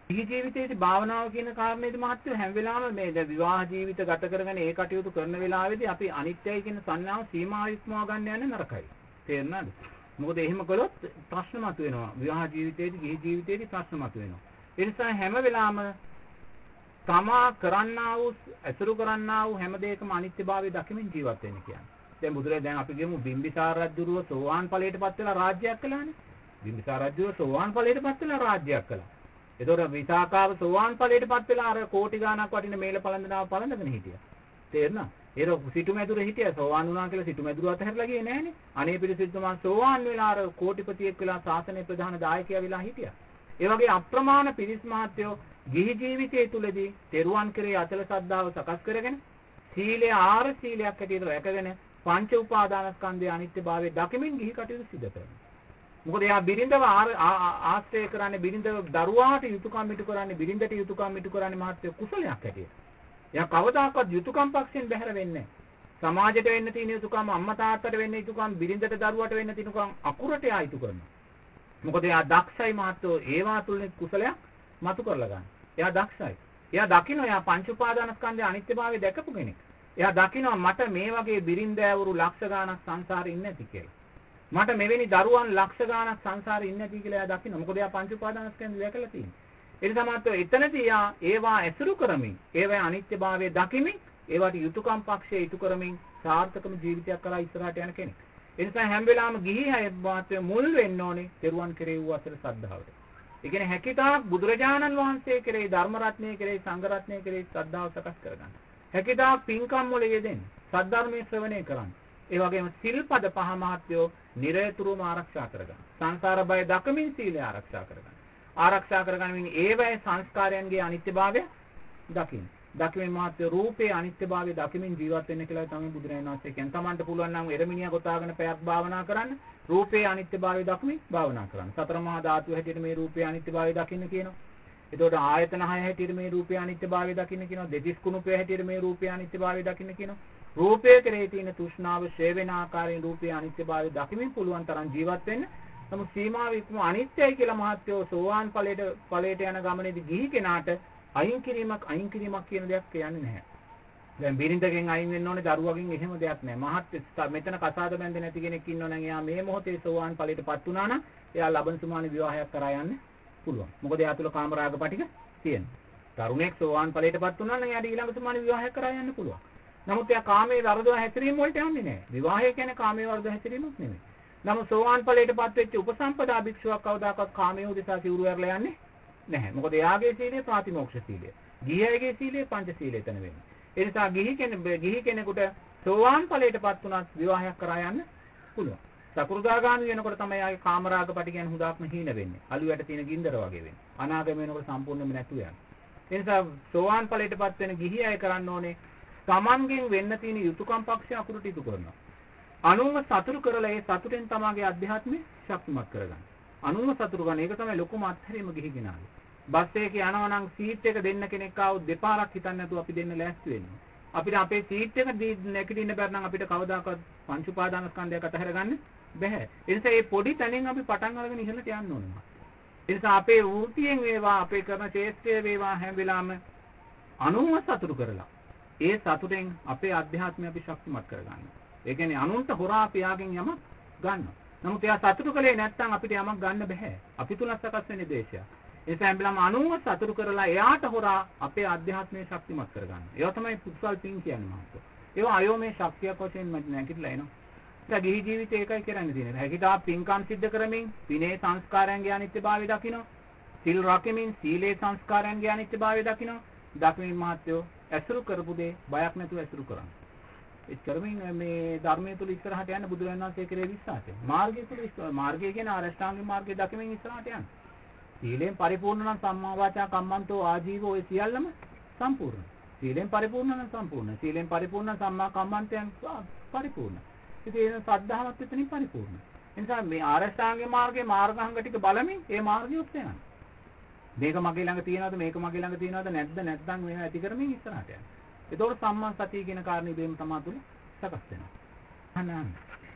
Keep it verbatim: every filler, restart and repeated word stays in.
ගිහි ජීවිතයේදී භාවනාව කියන කාරණේදී මහත්ව හැම වෙලාවෙම මේ දැන් විවාහ ජීවිත ගත කරගෙන ඒ කටයුතු කරන වෙලාවේදී අපි අනිත්‍යයි කියන සංඥාව සීමා ඉක්මවා ගන්න යන්නේ නරකයි. තේරුණාද? මොකද එහෙම කළොත් ප්‍රශ්න මතුවෙනවා. විවාහ ජීවිතයේදී ගිහි ජීවිතයේදී ප්‍රශ්න මතුවෙනවා. ඒ නිසා හැම වෙලාවෙම තමා කරන්නා වූ අසුරු කරන්නා වූ හැම දෙයකම අනිත්‍යභාවය දකිමින් ජීවත් වෙන්න කියන්නේ. දැන් බුදුරජාණන් දැන් අපි කියමු බිම්බිසාර රජුව සෝවාන් ඵලයටපත් වෙලා රාජ්‍යයක් කළානේ. බිම්බිසාර රජුව සෝවාන් ඵලයටපත් වෙලා රාජ්‍යයක් කළා. ඒතකොට විසාකාව සෝවාන් ඵලයටපත් වෙලා අර කෝටි ගාණක් වටින මේල පළඳනාව පළඳගෙන හිටියා. තේරුණා? ඒක සිටුමැදුර හිටියා සෝවාන් වුණා කියලා සිටුමැදුර අතහැරලා ගියේ නෑනේ. අනේ පිරිසිදුමන් සෝවාන් වෙලා අර කෝටිපතියෙක් වෙලා ශාසනයේ ප්‍රධාන දායකයා වෙලා හිටියා. ඒ වගේ අප්‍රමාණ පිරිස් මහත්යෝ ගිහි ජීවිතය තුළදී තෙරුවන් කෙරේ අචල ශ්‍රද්ධාව සකස් කරගෙන සීලය ආර සීලයක් හැටියට රැකගෙන පංච උපාදානස්කන්ධයේ අනිත්‍යභාවය දකිමින් ගිහි කටයුතු සිදු කරනවා. මොකද එයා බිරිඳව ආශ්‍රය කරන්නේ බිරිඳව දරුවාට යුතුයකම් ඉටු කරන්නේ බිරිඳට යුතුයකම් ඉටු කරන්නේ මහත්ය කුසලයක් හැටියට. එයා කවදාකවත් යුතුයකම් පක්ෂයෙන් බැහැර වෙන්නේ නැහැ. සමාජයට වෙන්න තියෙන යුතුයකම් අම්මා තාත්තට වෙන්න යුතුයකම් බිරිඳට දරුවාට වෙන්න තියෙන යුතුයකම් අකුරට එයා ඉටු කරනවා. මොකද එයා දක්ෂයි මහත්ය ඒවා තුලින් කුසලයක් මතු කරලා ගන්න. එයා දක්ෂයි. එයා දකින්න එයා පංච උපාදානස්කන්ධයේ අනිත්‍යභාවය දැකපු කෙනෙක්. එයා දකිනවා මට මේ වගේ බිරින්දෑවරු ලක්ෂ ගාණක් සංසාරේ ඉන්නේ නැති කියලා. මට මෙවැනි දරුවන් ලක්ෂ ගාණක් සංසාරේ ඉන්නේ නැති කියලා එයා දකිනවා. මොකද එයා පංච උපාදානස්කන්ධය දැකලා තියෙනවා. ඒ නිසා මාත්‍ර එතනදී එයා ඒවා ඇසුරු කරමින්, ඒවා අනිත්‍යභාවය දකිමින්, ඒවට යුතුයකම් පක්ෂයේ ඉටු කරමින් සාර්ථකම ජීවිතයක් කරා ඉස්සරහට යන කෙනෙක්. ඒ නිසා හැම වෙලාවෙම ගිහි අය මාත්‍ර මුල් වෙන්න ඕනේ තෙරුවන් කෙරේ වූ අසල ශ්‍රද්ධාවට. ඒ කියන්නේ හැකිතාක් බුදුරජාණන් වහන්සේ කෙරෙහි ධර්ම රත්නයේ කෙරෙහි සංඝ රත්නයේ කෙරෙහි ශ්‍රද්ධාව සකස් කරගන්න. හැකිතාක් පින්කම් වල යෙදෙන්න. සද්ධර්මයේ ශ්‍රවණය කරන්න. ඒ වගේම සිල්පද පහ මහත්යෝ නිරතුරුවම ආරක්ෂා කරගන්න. සංසාර බය දකමින් සීලය ආරක්ෂා කරගන්න. ආරක්ෂා කරගන්නමින් ඒවැය සංස්කාරයන්ගේ අනිත්‍යභාවය දකින්න. දකිමින් මහත්යෝ රූපේ අනිත්‍යභාවය දකිමින් ජීවත් වෙන්න කියලා තමයි බුදුරජාණන් වහන්සේ කියන්නේ. Tamanට පුළුවන් නම් එරමිනියා ගොතාගෙන පැයක් භාවනා කරන්න. රූපේ අනිත්‍යභාවය දක්මින් භාවනා කරන්න. සතර මහා ධාතු හැටියට මේ රූපේ අනිත්‍යභාවය දකින්න කියනවා. එතකොට ආයතන හය හැටියට මේ රූපේ අනිත්‍යභාවය දකින්න කියනවා. දෙතිස් කුණුපේ හැටියට මේ රූපේ අනිත්‍යභාවය දකින්න කියනවා. රූපයේ කෙරෙහි තියෙන තෘෂ්ණාව ඡේ වෙන ආකාරයෙන් රූපේ අනිත්‍යභාවය දකිමින් පුළුවන් තරම් ජීවත් වෙන්න. නමුත් සීමාව ඉක්ම අනිත්‍යයි කියලා මහත්යෝ සෝවාන් ඵලයට ඵලයට යන ගමනේදී ගිහි කෙනාට අයින් කිරීමක් අයින් කිරීමක් කියන දෙයක් කියන්නේ නැහැ. දැන් බිරිඳගෙන් අයින් වෙන්න ඕනේ දරුවගෙන් එහෙම දෙයක් නැහැ. මහත් මෙතන කසාද බැඳෙන්නේ නැති කෙනෙක් ඉන්නෝ නම් එයා මේ මොහොතේ සෝවාන් ඵලයටපත් වුණා නම් එයා ලබන සුමානේ විවාහයක් කරා යන්න පුළුවන්. මොකද එයා තුල කාමරාග පිටික තියෙනවා. තරුණයෙක් සෝවාන් ඵලයටපත් වුණා නම් එයාට ඊළඟ සුමානේ විවාහයක් කරා යන්න පුළුවන්. නමුත් එයා කාමයේ වර්ධව හැසිරීම වලට යන්නේ නැහැ. විවාහය කියන්නේ කාමයේ වර්ධව හැසිරීමක් නෙමෙයි. නමුත් සෝවාන් ඵලයටපත් වෙච්ච උපසම්පදා භික්ෂුවක් කවදාකවත් කාමයේ උදෙසා සිවුරු ඇරලා යන්නේ නැහැ. මොකද එයාගේ සීලය ප්‍රාතිමෝක්ෂ සීලය. ගිහියගේ සීලය පංච සීලය එතන වෙන්නේ. ඒ නිසා ගිහි කෙනෙක් ගිහි කෙනෙකුට සෝවාන් ඵලයටපත් වුණත් විවාහයක් කරා යන්න පුළුවන්. සකෘදාගාමි වෙනකොට තමයි ආගේ කාමරාග පිටි කියන හුදාක්ම හීන වෙන්නේ. අලුයට තියෙන ගින්දර වගේ වෙන්නේ. අනාගම වෙනකොට සම්පූර්ණයෙන්ම නැතු යනවා. ඒ නිසා සෝවාන් ඵලයටපත් වෙන ගිහි අය කරන්න ඕනේ තමන්ගෙන් වෙන්න තියෙන යුතුයකම් පක්ෂය අකුරට ඉටු කරනවා. අනුන්ව සතුරු කරලා ඒ සතුටෙන් තමගේ අධ්‍යාත්මය ශක්තිමත් කරගන්න. අනුන්ව සතුරු කරන එක තමයි ලොකුම අත්හැරීම ගිහි කෙනාගේ. බස් එකේ යනවා නම් සීට් එක දෙන්න කෙනෙක් ආවොත් දෙපාරක් හිතන්නේ නැතුව අපි දෙන්න ලෑස්ති වෙනවා. අපිට අපේ සීට් එක නැගිටින්න බැර නම් අපිට කවදාකවත් පංච උපාදානස්කන්ධයක් අතහැර ගන්න බැහැ. ඒ නිසා මේ පොඩි තැනින් අපි පටන් අරගෙන ඉහළට යන්න ඕනේ. ඒ නිසා අපේ වෘත්තියෙන් වේවා අපේ කරන ශේෂ්ත්‍රයේ වේවා හැම වෙලාවෙම අනුන්ව සතුරු කරලා ඒ සතුටෙන් අපේ අධ්‍යාත්මය අපි ශක්තිමත් කරගන්න. ඒ කියන්නේ අනුන්ට හොරා පියාගෙන් යමක් ගන්නවා. නමුත් එයා සතුටු කලේ නැත්නම් අපිට යමක් ගන්න බෑ. අපි තුල සකස් වෙන දේශය. ඒ නිසා හැමලම අනුන්ව සතුටු කරලා එයාට හොරා අපේ අධ්‍යාත්මය ශක්තිමත් කරගන්න. ඒවා තමයි කුසල් පින් කියන්නේ මහත්තයෝ. ඒවා අයෝමේ ශක්තියක් වශයෙන් නැගිටලා එනවා. ඒක ගිහි ජීවිතේ ඒකයි කරන්න තියෙන්නේ. හැකිතා පින්කම් සිද්ධ කරමින් විනේ සංස්කාරයන්ගේ අනිත්‍යභාවය දකිනවා. සිල් රැකෙමින් සීලේ සංස්කාරයන්ගේ අනිත්‍යභාවය දකිනවා. දක්මින් මහත්තයෝ ඇසුරු කරපු දේ බයක් නැතුව ඇසුරු කරන්න. ඒ කරමින් මේ ධර්මයේ තුල ඉස්සරහට යන්න බුදුරජාණන් වහන්සේ කෙරේ විශ්වාසය. මාර්ගය තුල මාර්ගය කියන අරෂ්ඨාංගික මාර්ගය දකිමින් ඉස්සරහට යන්න. සීලෙන් පරිපූර්ණ නම් සම්මා වාචා කම්මන්තෝ ආජීවෝ ඒ සියල්ලම සම්පූර්ණ. සීලෙන් පරිපූර්ණ නම් සම්පූර්ණ. සීලෙන් පරිපූර්ණ සම්මා කම්මන්තයන් පරිපූර්ණ. ඉතින් ඒ සද්ධාවත් එතනින් පරිපූර්ණ. ඒ නිසා මේ අරෂ්ඨාංගික මාර්ගයේ මාර්ගාංග ටික බලමින් ඒ මාර්ගය ඔස්සේ යන්න. මේක මගේ ළඟ තියනවද මේක මගේ ළඟ තියනවද නැද්ද නැත්නම් මේවා ඇති කරමින් ඉස්සරහට යන්න. ඒතකොට සම්මා සතිය කියන කාරණේ දෙන්න තමයි තුල සකස් වෙනවා. අනන්ත